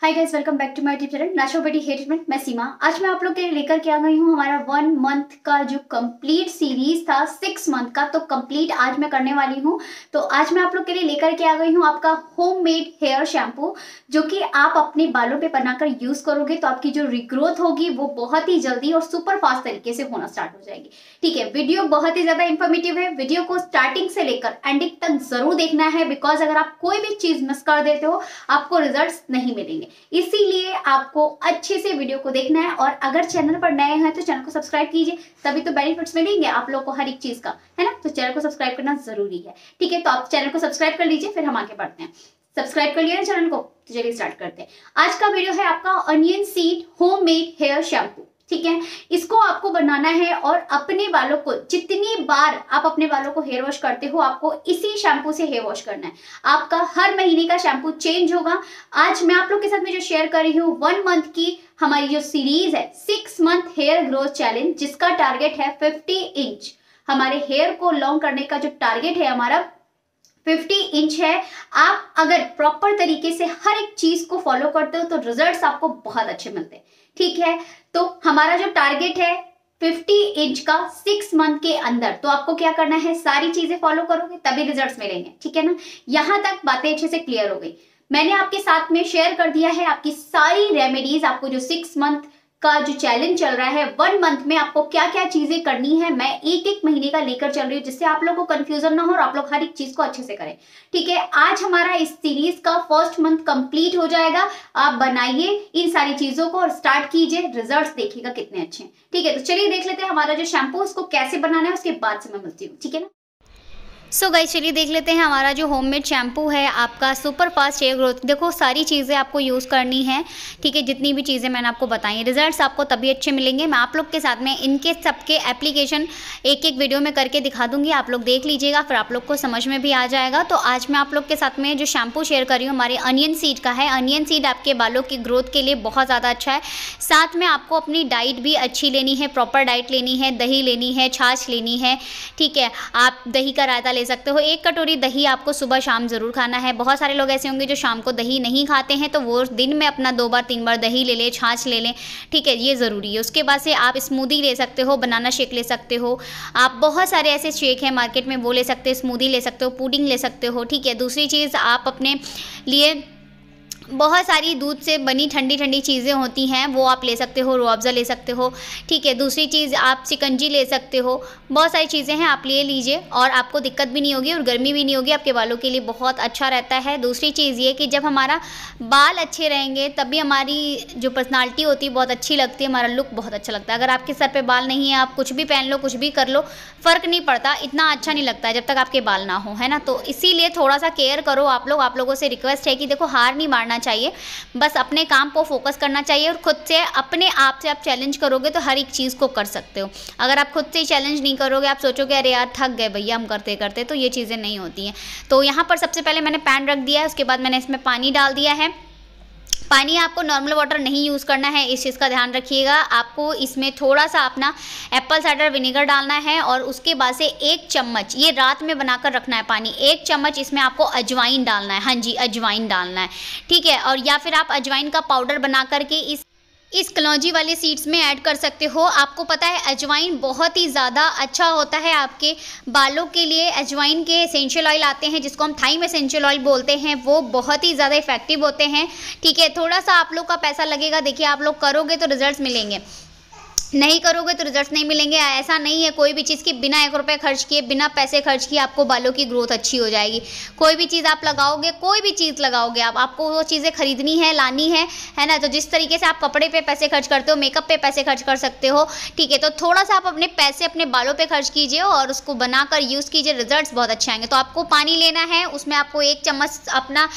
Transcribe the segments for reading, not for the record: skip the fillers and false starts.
Hi guys, welcome back to my YouTube channel natural beauty hair treatment. मैं सीमा आज मैं आप लोग के लिए लेकर के आ गई हूँ हमारा 1 मंथ का जो कंप्लीट सीरीज था 6 मंथ का, तो कंप्लीट आज मैं करने वाली हूँ। तो आज मैं आप लोग के लिए लेकर के आ गई हूँ आपका होममेड हेयर शैम्पू, जो कि आप अपने बालों पे बनाकर यूज करोगे तो आपकी जो रिग्रोथ होगी वो बहुत ही जल्दी और सुपर फास्ट तरीके से होना स्टार्ट हो जाएगी। ठीक है, वीडियो बहुत ही ज्यादा इंफॉर्मेटिव है। वीडियो को स्टार्टिंग से लेकर एंडिंग तक जरूर देखना है, बिकॉज अगर आप कोई भी चीज मिस कर देते हो आपको रिजल्ट्स नहीं मिलेंगे। इसीलिए आपको अच्छे से वीडियो को देखना है, और अगर चैनल पर नए हैं तो चैनल को सब्सक्राइब कीजिए, तभी तो बेनिफिट्स मिलेंगे आप लोग को हर एक चीज का, है ना। तो चैनल को सब्सक्राइब करना जरूरी है। ठीक है, तो आप चैनल को सब्सक्राइब कर लीजिए, फिर हम आगे बढ़ते हैं। सब्सक्राइब कर लिया ना चैनल को, तो चलिए स्टार्ट करते हैं। आज का वीडियो है आपका onion seed homemade hair shampoo. ठीक है, इसको आपको बनाना है और अपने बालों को जितनी बार आप अपने बालों को हेयर वॉश करते हो आपको इसी शैम्पू से हेयर वॉश करना है। आपका हर महीने का शैम्पू चेंज होगा। आज मैं आप लोग के साथ में जो शेयर कर रही हूँ 1 मंथ की हमारी जो सीरीज है 6 मंथ हेयर ग्रोथ चैलेंज, जिसका टारगेट है 50 इंच। हमारे हेयर को लॉन्ग करने का जो टारगेट है हमारा 50 इंच है। आप अगर प्रॉपर तरीके से हर एक चीज को फॉलो करते हो तो रिजल्ट्स आपको बहुत अच्छे मिलते हैं। ठीक है, तो हमारा जो टारगेट है 50 इंच का 6 मंथ के अंदर, तो आपको क्या करना है, सारी चीजें फॉलो करोगे तभी रिजल्ट्स मिलेंगे। ठीक है ना, यहां तक बातें अच्छे से क्लियर हो गई। मैंने आपके साथ में शेयर कर दिया है आपकी सारी रेमेडीज। आपको जो 6 मंथ का जो चैलेंज चल रहा है 1 मंथ में आपको क्या क्या चीजें करनी है, मैं एक महीने का लेकर चल रही हूँ, जिससे आप लोगों को कंफ्यूजन ना हो और आप लोग हर एक चीज को अच्छे से करें। ठीक है, आज हमारा इस सीरीज का फर्स्ट मंथ कंप्लीट हो जाएगा। आप बनाइए इन सारी चीजों को और स्टार्ट कीजिए, रिजल्ट्स देखिएगा कितने अच्छे हैं। ठीक है, तो चलिए देख लेते हैं हमारा जो शैम्पू उसको कैसे बनाना है, उसके बाद से मैं मिलती हूँ। ठीक है ना। सो गाइस, चलिए देख लेते हैं हमारा जो होममेड शैम्पू है आपका सुपर फास्ट हेयर ग्रोथ। देखो, सारी चीज़ें आपको यूज़ करनी है। ठीक है, जितनी भी चीज़ें मैंने आपको बताई, रिजल्ट्स आपको तभी अच्छे मिलेंगे। मैं आप लोग के साथ में इनके सबके एप्लीकेशन एक वीडियो में करके दिखा दूंगी, आप लोग देख लीजिएगा, फिर आप लोग को समझ में भी आ जाएगा। तो आज मैं आप लोग के साथ में जो शैम्पू शेयर कर रही हूँ हमारे अनियन सीड का है। अनियन सीड आपके बालों की ग्रोथ के लिए बहुत ज़्यादा अच्छा है। साथ में आपको अपनी डाइट भी अच्छी लेनी है, प्रॉपर डाइट लेनी है, दही लेनी है, छाछ लेनी है। ठीक है, आप दही का रायता ले सकते हो। 1 कटोरी दही आपको सुबह शाम ज़रूर खाना है। बहुत सारे लोग ऐसे होंगे जो शाम को दही नहीं खाते हैं, तो वो दिन में अपना 2 बार 3 बार दही ले लें, छाछ ले लें। ठीक है, ये ज़रूरी है। उसके बाद से आप स्मूदी ले सकते हो, बनाना शेक ले सकते हो। आप बहुत सारे ऐसे शेक हैं मार्केट में, वो ले सकते हो, स्मूदी ले सकते हो, पुडिंग ले सकते हो। ठीक है, दूसरी चीज़ आप अपने लिए बहुत सारी दूध से बनी ठंडी ठंडी चीज़ें होती हैं, वो आप ले सकते हो, रूह अफ़ज़ा ले सकते हो। ठीक है, दूसरी चीज़ आप शिकंजी ले सकते हो। बहुत सारी चीज़ें हैं, आप ले लीजिए और आपको दिक्कत भी नहीं होगी और गर्मी भी नहीं होगी, आपके बालों के लिए बहुत अच्छा रहता है। दूसरी चीज़ ये कि जब हमारा बाल अच्छे रहेंगे तभी हमारी जो पर्सनालिटी होती है बहुत अच्छी लगती है, हमारा लुक बहुत अच्छा लगता है। अगर आपके सर पर बाल नहीं है, आप कुछ भी पहन लो, कुछ भी कर लो, फ़र्क नहीं पड़ता, इतना अच्छा नहीं लगता है जब तक आपके बाल ना हो, है ना। तो इसीलिए थोड़ा सा केयर करो आप लोग। आप लोगों से रिक्वेस्ट है कि देखो, हार नहीं मारना चाहिए, बस अपने काम को फोकस करना चाहिए और खुद से अपने आप से आप चैलेंज करोगे तो हर एक चीज़ को कर सकते हो। अगर आप खुद से ही चैलेंज नहीं करोगे, आप सोचोगे अरे यार थक गए भैया हम करते करते, तो ये चीज़ें नहीं होती हैं। तो यहाँ पर सबसे पहले मैंने पैन रख दिया है, उसके बाद मैंने इसमें पानी डाल दिया है। पानी आपको नॉर्मल वाटर नहीं यूज़ करना है, इस चीज़ का ध्यान रखिएगा। आपको इसमें थोड़ा सा अपना एप्पल साइडर विनेगर डालना है और उसके बाद से 1 चम्मच, ये रात में बनाकर रखना है पानी, 1 चम्मच इसमें आपको अजवाइन डालना है। हाँ जी, अजवाइन डालना है। ठीक है, और या फिर आप अजवाइन का पाउडर बना करके इस कलौंजी वाले सीड्स में ऐड कर सकते हो। आपको पता है अजवाइन बहुत ही ज़्यादा अच्छा होता है आपके बालों के लिए। अजवाइन के एसेंशियल ऑयल आते हैं जिसको हम थाइम एसेंशियल ऑयल बोलते हैं, वो बहुत ही ज़्यादा इफेक्टिव होते हैं। ठीक है, थोड़ा सा आप लोग का पैसा लगेगा, देखिए आप लोग करोगे तो रिजल्ट्स मिलेंगे, नहीं करोगे तो रिजल्ट्स नहीं मिलेंगे। ऐसा नहीं है कोई भी चीज़ की बिना 1 रुपये खर्च किए, बिना पैसे खर्च किए आपको बालों की ग्रोथ अच्छी हो जाएगी। कोई भी चीज़ आप लगाओगे, कोई भी चीज़ लगाओगे आपको वो चीज़ें खरीदनी है, लानी है ना। तो जिस तरीके से आप कपड़े पे पैसे खर्च करते हो, मेकअप पे पैसे खर्च कर सकते हो। ठीक है, तो थोड़ा सा आप अपने पैसे अपने बालों पे खर्च कीजिए और उसको बनाकर यूज़ कीजिए, रिजल्ट्स बहुत अच्छे आएंगे। तो आपको पानी लेना है, उसमें आपको 1 चम्मच अपना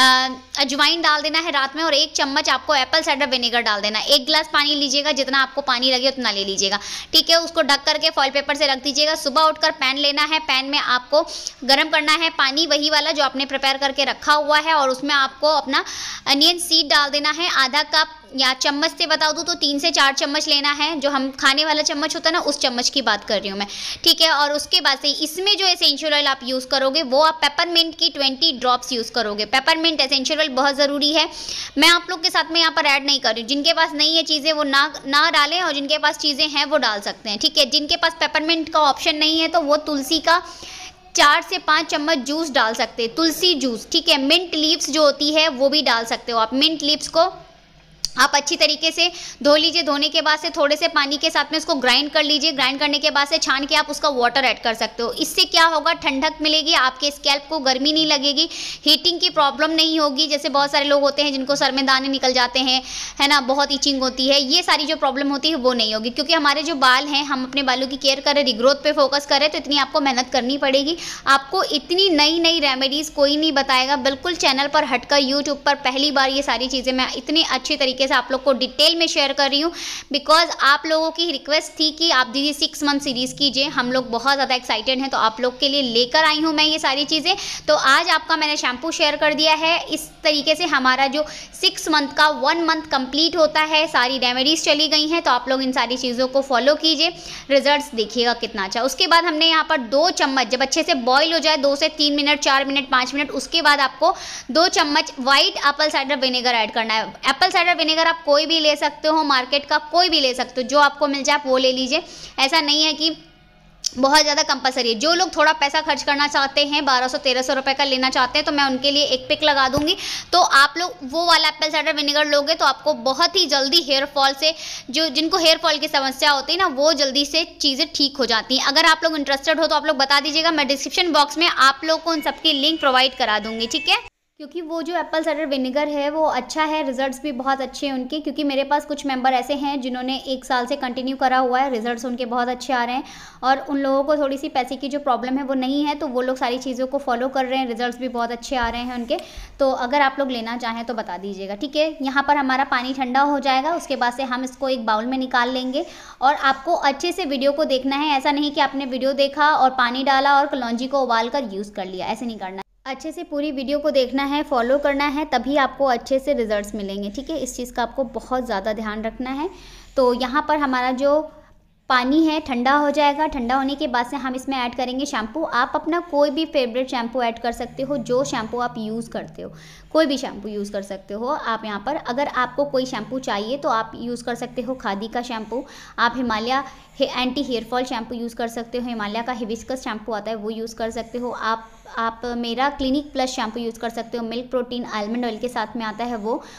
अजवाइन डाल देना है रात में और 1 चम्मच आपको एप्पल साइडर विनेगर डाल देना है। 1 गिलास पानी लीजिएगा, जितना आपको पानी लगे उतना ले लीजिएगा। ठीक है, उसको ढक करके फॉइल पेपर से रख दीजिएगा। सुबह उठकर पैन लेना है, पैन में आपको गर्म करना है पानी, वही वाला जो आपने प्रिपेयर करके रखा हुआ है, और उसमें आपको अपना अनियन सीड डाल देना है। आधा कप या चम्मच से बता दूँ तो 3 से 4 चम्मच लेना है, जो हम खाने वाला चम्मच होता है ना, उस चम्मच की बात कर रही हूँ मैं, ठीक है। और उसके बाद से इसमें जो एसेंशियल ऑयल आप यूज़ करोगे वो आप पेपरमिंट की 20 ड्रॉप्स यूज़ करोगे। पेपरमिंट एसेंशियल ऑयल बहुत ज़रूरी है, मैं आप लोग के साथ में यहाँ पर ऐड नहीं कर रही हूँ। जिनके पास नहीं है चीज़ें वो ना डालें, और जिनके पास चीज़ें हैं वो डाल सकते हैं, ठीक है। जिनके पास पेपरमिंट का ऑप्शन नहीं है तो वो तुलसी का 4 से 5 चम्मच जूस डाल सकते हैं, तुलसी जूस, ठीक है। मिंट लीव्स जो होती है वो भी डाल सकते हो आप। मिंट लीव्स को आप अच्छी तरीके से धो लीजिए, धोने के बाद से थोड़े से पानी के साथ में उसको ग्राइंड कर लीजिए, ग्राइंड करने के बाद से छान के आप उसका वाटर ऐड कर सकते हो। इससे क्या होगा, ठंडक मिलेगी, आपके स्कैल्प को गर्मी नहीं लगेगी, हीटिंग की प्रॉब्लम नहीं होगी। जैसे बहुत सारे लोग होते हैं जिनको सर में दाने निकल जाते हैं, है ना, बहुत ईचिंग होती है, ये सारी जो प्रॉब्लम होती है वो नहीं होगी, क्योंकि हमारे जो बाल हैं, हम अपने बालों की केयर करें, रिग्रोथ पे फोकस करें, तो इतनी आपको मेहनत करनी पड़ेगी। आपको इतनी नई नई रेमेडीज़ कोई नहीं बताएगा, बिल्कुल चैनल पर हटकर यूट्यूब पर पहली बार ये सारी चीज़ें मैं इतनी अच्छी तरीके से आप लोग को डिटेल में शेयर कर रही हूँ, बिकॉज आप लोगों की रिक्वेस्ट थी कि आप दीदी 6 मंथ सीरीज़ कीजिए। हम लोग बहुत ज़्यादा एक्साइटेड हैं, तो आप लोग के लिए लेकर आई हूँ मैं ये सारी चीज़ें। तो आज आपका मैंने शैम्पू शेयर कर दिया है। इस तरीके से हमारा जो 6 मंथ का 1 मंथ कंप्लीट होता है, सारी रेमेडीज़ चली गई हैं, तो आप लोग इन सारी चीज़ों को फॉलो कीजिए, रिजल्ट्स देखिएगा कितना अच्छा। उसके बाद हमने यहाँ पर 2 चम्मच, जब अच्छे से बॉईल हो जाए 2 से 3 मिनट, 4 मिनट, 5 मिनट, उसके बाद आपको 2 चम्मच white apple cider vinegar add करना है। एप्पल साइडर विनेगर आप कोई भी ले सकते हो, मार्केट का कोई भी ले सकते हो, जो आपको मिल जाए आप वो ले लीजिए। ऐसा नहीं है कि बहुत ज़्यादा कंपलसरी है। जो लोग थोड़ा पैसा खर्च करना चाहते हैं, 1200-1300 रुपये का लेना चाहते हैं, तो मैं उनके लिए एक पिक लगा दूंगी। तो आप लोग वो वाला एप्पल साइडर विनेगर लोगे तो आपको बहुत ही जल्दी हेयर फॉल से, जो जिनको हेयर फॉल की समस्या होती है ना, वो जल्दी से चीज़ें ठीक हो जाती हैं। अगर आप लोग इंटरेस्टेड हो तो आप लोग बता दीजिएगा, मैं डिस्क्रिप्शन बॉक्स में आप लोग को उन सबकी लिंक प्रोवाइड करा दूंगी, ठीक है। क्योंकि वो जो एप्पल साइडर विनेगर है वो अच्छा है, रिजल्ट्स भी बहुत अच्छे हैं उनके। क्योंकि मेरे पास कुछ मेंबर ऐसे हैं जिन्होंने 1 साल से कंटिन्यू करा हुआ है, रिजल्ट्स उनके बहुत अच्छे आ रहे हैं, और उन लोगों को थोड़ी सी पैसे की जो प्रॉब्लम है वो नहीं है, तो वो लोग सारी चीज़ों को फॉलो कर रहे हैं, रिजल्ट्स भी बहुत अच्छे आ रहे हैं उनके। तो अगर आप लोग लेना चाहें तो बता दीजिएगा, ठीक है। यहाँ पर हमारा पानी ठंडा हो जाएगा, उसके बाद से हम इसको एक बाउल में निकाल लेंगे, और आपको अच्छे से वीडियो को देखना है। ऐसा नहीं कि आपने वीडियो देखा और पानी डाला और कलौंजी को उबाल कर यूज़ कर लिया, ऐसे नहीं करना। अच्छे से पूरी वीडियो को देखना है, फॉलो करना है, तभी आपको अच्छे से रिजल्ट्स मिलेंगे, ठीक है। इस चीज़ का आपको बहुत ज़्यादा ध्यान रखना है। तो यहाँ पर हमारा जो पानी है ठंडा हो जाएगा। ठंडा होने के बाद से हम इसमें ऐड करेंगे शैम्पू। आप अपना कोई भी फेवरेट शैम्पू ऐड कर सकते हो, जो शैम्पू आप यूज़ करते हो, कोई भी शैम्पू यूज़ कर सकते हो आप यहाँ पर। अगर आपको कोई शैम्पू चाहिए तो आप यूज़ कर सकते हो खादी का शैम्पू, आप Himalaya anti hair fall shampoo use कर सकते हो, हिमालय का हिबिस्कस शैम्पू आता है वो यूज़ कर सकते हो, आप मेरा क्लिनिक प्लस शैम्पू यूज़ कर सकते हो, मिल्क प्रोटीन आलमंड ऑयल के साथ में आता है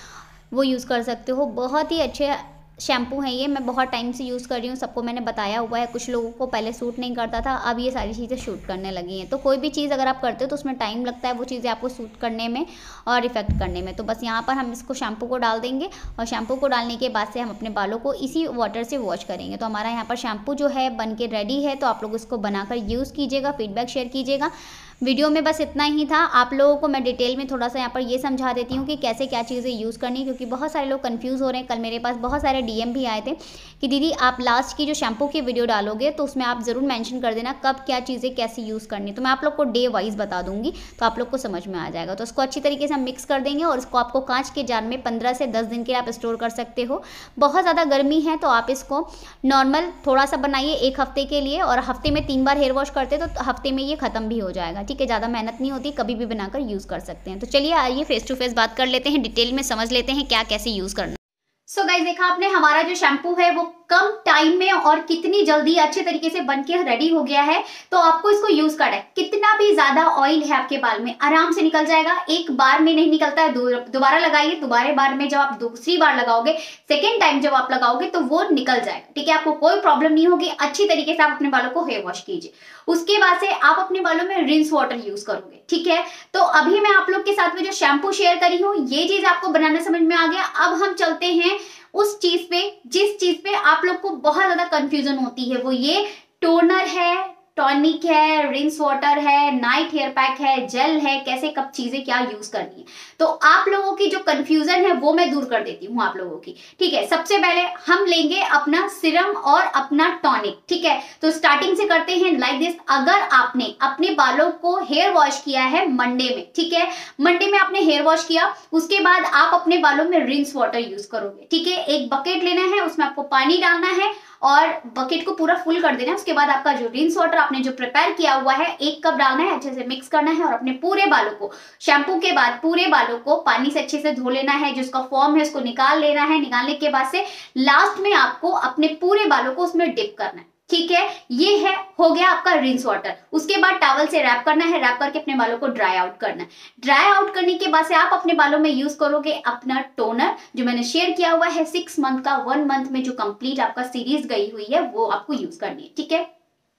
वो यूज़ कर सकते हो। बहुत ही अच्छे शैम्पू है ये, मैं बहुत टाइम से यूज़ कर रही हूँ, सबको मैंने बताया हुआ है। कुछ लोगों को पहले सूट नहीं करता था, अब ये सारी चीज़ें शूट करने लगी हैं। तो कोई भी चीज़ अगर आप करते हो तो उसमें टाइम लगता है वो चीज़ें आपको सूट करने में और इफेक्ट करने में। तो बस यहाँ पर हम इसको शैम्पू को डाल देंगे, और शैम्पू को डालने के बाद से हम अपने बालों को इसी वाटर से वॉश करेंगे। तो हमारा यहाँ पर शैम्पू जो है बन के रेडी है, तो आप लोग उसको बनाकर यूज़ कीजिएगा, फीडबैक शेयर कीजिएगा। वीडियो में बस इतना ही था। आप लोगों को मैं डिटेल में थोड़ा सा यहाँ पर ये समझा देती हूँ कि कैसे क्या चीज़ें यूज़ करनी, क्योंकि बहुत सारे लोग कंफ्यूज हो रहे हैं। कल मेरे पास बहुत सारे डीएम भी आए थे कि दीदी आप लास्ट की जो शैम्पू की वीडियो डालोगे तो उसमें आप ज़रूर मेंशन कर देना कब क्या चीज़ें कैसे यूज़ करनी। तो मैं आप लोग को डे वाइज बता दूंगी, तो आप लोग को समझ में आ जाएगा। तो उसको अच्छी तरीके से हम मिक्स कर देंगे, और इसको आपको कांच के जार में 15 से 10 दिन के लिए आप स्टोर कर सकते हो। बहुत ज़्यादा गर्मी है तो आप इसको नॉर्मल थोड़ा सा बनाइए 1 हफ्ते के लिए, और हफ्ते में 3 बार हेयर वॉश करते तो हफ्ते में ये खत्म भी हो जाएगा, ठीक है। ज़्यादा मेहनत नहीं होती, कभी भी बनाकर यूज़ कर सकते हैं। तो चलिए आइए फेस टू फेस बात कर लेते हैं, डिटेल में समझ लेते हैं क्या कैसे यूज़ करना। सो गाइस, देखा आपने हमारा जो शैम्पू है वो कम टाइम में और कितनी जल्दी अच्छे तरीके से बनके रेडी हो गया है। तो आपको इसको यूज करना है। कितना भी ज्यादा ऑयल है आपके बाल में आराम से निकल जाएगा, एक बार में नहीं निकलता है। दोबारा लगाइए, दोबारा बार में जब आप दूसरी बार लगाओगे, सेकेंड टाइम जब आप लगाओगे तो वो निकल जाएगा, ठीक है। आपको कोई प्रॉब्लम नहीं होगी। अच्छी तरीके से आप अपने बालों को हेयर वॉश कीजिए, उसके बाद से आप अपने बालों में रिंस वाटर यूज करोगे, ठीक है। तो अभी मैं आप लोग के साथ में जो शैम्पू शेयर करी हूँ, ये चीज आपको बनाना समझ में आ गया। अब हम चलते हैं उस चीज पे जिस चीज पे आप लोग को बहुत ज्यादा कंफ्यूजन होती है, वो ये टोनर है, टॉनिक है, रिंस वाटर है, नाइट हेयर पैक है, जेल है, कैसे कब चीजें क्या यूज करनी है। तो आप लोगों की जो कंफ्यूजन है वो मैं दूर कर देती हूँ आप लोगों की, ठीक है। सबसे पहले हम लेंगे अपना सिरम और अपना टॉनिक, ठीक है। तो स्टार्टिंग से करते हैं लाइक दिस। अगर आपने अपने बालों को हेयर वॉश किया है मंडे में, ठीक है, मंडे में आपने हेयर वॉश किया, उसके बाद आप अपने बालों में रिंस वाटर यूज करोगे, ठीक है। एक बकेट लेना है, उसमें आपको पानी डालना है और बकेट को पूरा फुल कर देना है। उसके बाद आपका जो रिंस वाटर आपने जो प्रिपेयर किया हुआ है 1 कप डालना है, अच्छे से मिक्स करना है और अपने पूरे बालों को शैम्पू के बाद पूरे बालों को पानी से अच्छे से धो लेना है। जिसका फॉर्म है उसको निकाल लेना है। निकालने के बाद से लास्ट में आपको अपने पूरे बालों को उसमें डिप करना है, ठीक है। ये है हो गया आपका रिंस वाटर। उसके बाद टॉवल से रैप करना है, रैप करके अपने बालों को ड्राई आउट करना है। ड्राई आउट करने के बाद से आप अपने बालों में यूज करोगे अपना टोनर, जो मैंने शेयर किया हुआ है 6 मंथ का। 1 मंथ में जो कंप्लीट आपका सीरीज गई हुई है वो आपको यूज करनी है, ठीक है।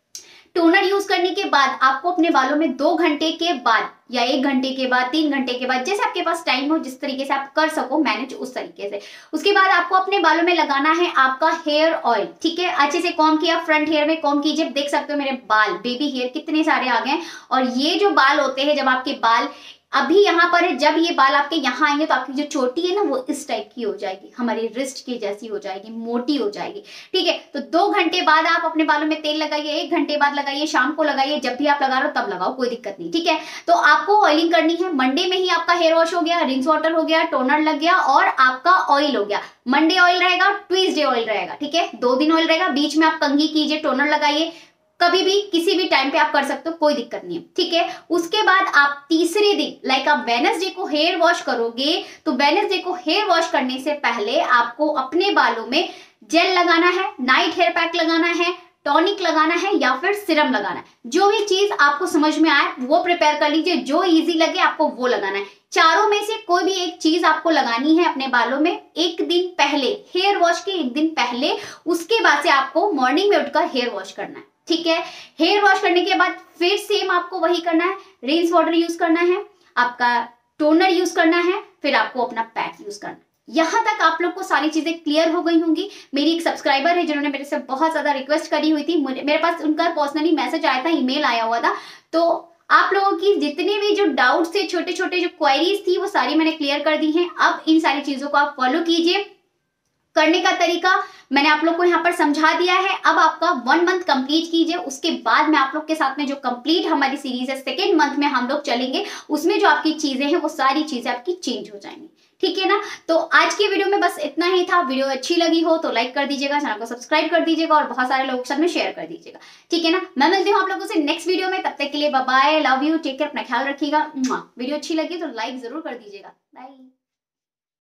टोनर यूज करने के बाद आपको अपने बालों में 2 घंटे के बाद या 1 घंटे के बाद 3 घंटे के बाद, जैसे आपके पास टाइम हो, जिस तरीके से आप कर सको मैनेज उस तरीके से। उसके बाद आपको अपने बालों में लगाना है आपका हेयर ऑयल, ठीक है। अच्छे से कॉम्ब किया, फ्रंट हेयर में कॉम्ब कीजिए। देख सकते हो मेरे बाल बेबी हेयर कितने सारे आ गए। और ये जो बाल होते हैं, जब आपके बाल अभी यहाँ पर है, जब ये बाल आपके यहाँ आएंगे तो आपकी जो चोटी है ना वो इस टाइप की हो जाएगी, हमारी रिस्ट की जैसी हो जाएगी, मोटी हो जाएगी, ठीक है। तो 2 घंटे बाद आप अपने बालों में तेल लगाइए, 1 घंटे बाद लगाइए, शाम को लगाइए, जब भी आप लगा रहे हो तब लगाओ, कोई दिक्कत नहीं, ठीक है। तो आपको ऑयलिंग करनी है। मंडे में ही आपका हेयर वॉश हो गया, रिंस वाटर हो गया, टोनर लग गया और आपका ऑयल हो गया। मंडे ऑयल रहेगा, ट्यूसडे ऑयल रहेगा, ठीक है। 2 दिन ऑयल रहेगा, बीच में आप कंघी कीजिए, टोनर लगाइए, कभी भी किसी भी टाइम पे आप कर सकते हो, कोई दिक्कत नहीं है, ठीक है। उसके बाद आप तीसरे दिन लाइक आप वेडनेसडे को हेयर वॉश करोगे, तो वेडनेसडे को हेयर वॉश करने से पहले आपको अपने बालों में जेल लगाना है, नाइट हेयर पैक लगाना है, टॉनिक लगाना है या फिर सिरम लगाना है। जो भी चीज आपको समझ में आए वो प्रिपेयर कर लीजिए, जो इजी लगे आपको वो लगाना है। चारों में से कोई भी एक चीज आपको लगानी है अपने बालों में 1 दिन पहले, हेयर वॉश के 1 दिन पहले। उसके बाद से आपको मॉर्निंग में उठकर हेयर वॉश करना है, ठीक है। हेयर वॉश करने के बाद फिर सेम आपको वही करना है, रिंस वाटर यूज करना है, आपका टोनर यूज करना है, फिर आपको अपना पैक यूज करना है। यहां तक आप लोग को सारी चीजें क्लियर हो गई होंगी। मेरी एक सब्सक्राइबर है जिन्होंने मेरे से बहुत ज्यादा रिक्वेस्ट करी हुई थी, मेरे पास उनका पर्सनली मैसेज आया था, ईमेल आया हुआ था। तो आप लोगों की जितने भी जो डाउट्स थे, छोटे छोटे जो क्वेरीज थी, वो सारी मैंने क्लियर कर दी हैं। अब इन सारी चीजों को आप फॉलो कीजिए। करने का तरीका मैंने आप लोग को यहाँ पर समझा दिया है। अब आपका 1 मंथ कंप्लीट कीजिए, उसके बाद मैं आप लोग के साथ में जो कंप्लीट हमारी सीरीज है 2nd मंथ में हम लोग चलेंगे, उसमें जो आपकी चीजें हैं वो सारी चीजें आपकी चेंज हो जाएंगी, ठीक है ना। तो आज की वीडियो में बस इतना ही था। वीडियो अच्छी लगी हो तो लाइक कर दीजिएगा, चैनल को सब्सक्राइब कर दीजिएगा और बहुत सारे लोगों के साथ में शेयर कर दीजिएगा, ठीक है ना। मैं मिलती हूँ आप लोगों से नेक्स्ट वीडियो में, तब तक के लिए bye bye, love you, take care, अपना ख्याल रखिएगा। वीडियो अच्छी लगी तो लाइक जरूर कर दीजिएगा। बाय।